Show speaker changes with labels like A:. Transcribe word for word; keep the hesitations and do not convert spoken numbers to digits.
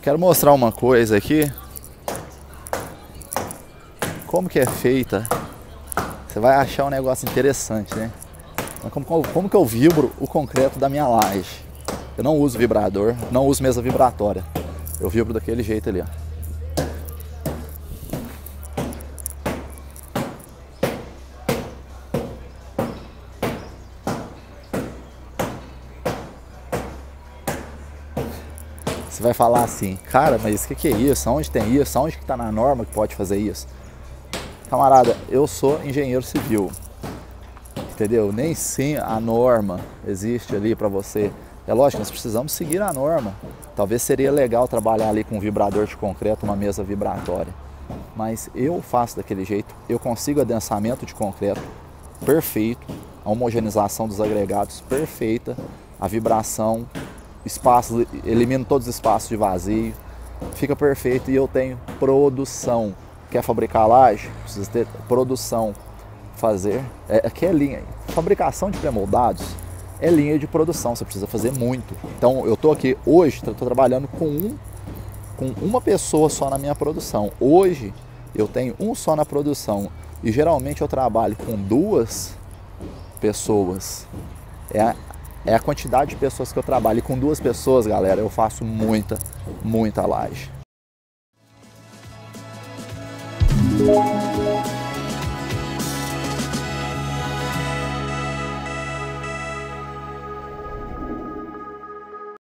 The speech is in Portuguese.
A: Quero mostrar uma coisa aqui. Como que é feita. Você vai achar um negócio interessante, né? Como, como que eu vibro o concreto da minha laje? Eu não uso vibrador, não uso mesa vibratória. Eu vibro daquele jeito ali, ó. Você vai falar assim, cara, mas o que, que é isso? Onde tem isso? Onde que está na norma que pode fazer isso? Camarada, eu sou engenheiro civil, entendeu? Nem sim a norma existe ali para você. É lógico, nós precisamos seguir a norma. Talvez seria legal trabalhar ali com um vibrador de concreto, uma mesa vibratória. Mas eu faço daquele jeito, eu consigo adensamento de concreto perfeito, a homogeneização dos agregados perfeita, a vibração, espaços, elimino todos os espaços de vazio, fica perfeito e eu tenho produção. Quer fabricar laje? Precisa ter produção. Fazer, é, aqui é linha, fabricação de pré-moldados é linha de produção, você precisa fazer muito. Então eu tô aqui hoje, estou trabalhando com, um, com uma pessoa só na minha produção. Hoje eu tenho um só na produção e geralmente eu trabalho com duas pessoas. É a, é a quantidade de pessoas que eu trabalho. E com duas pessoas, galera, eu faço muita, muita laje.